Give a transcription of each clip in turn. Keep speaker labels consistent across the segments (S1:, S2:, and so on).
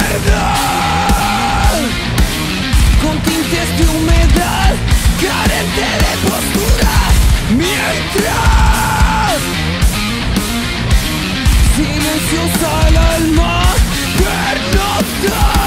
S1: verdad, con tintes de humedad, carente de postura, mientras silencios al alma pernocta.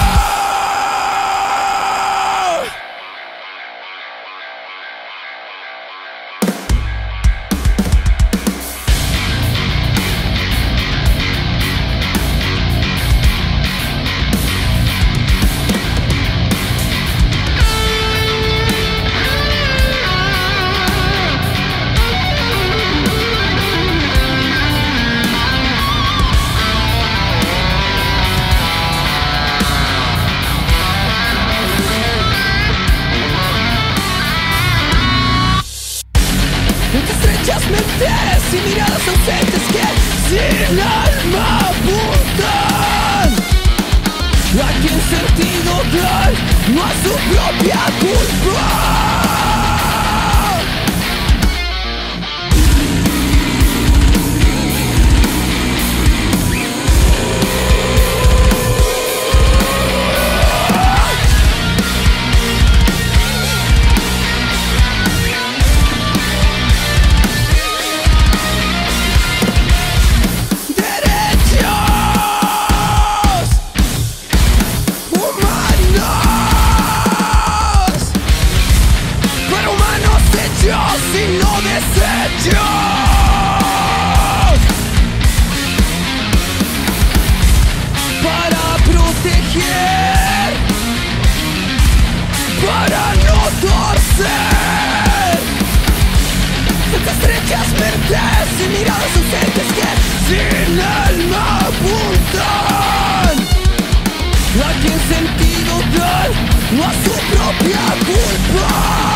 S1: Estrechas mentes y miradas ausentes que sin alma apuntan a quien sentido dan, no a su propia culpa. Y no desechos para proteger, para no torcer estas estrechas mentes y miradas ausentes que sin alma apuntan a quien sentido dan, no a su propia culpa.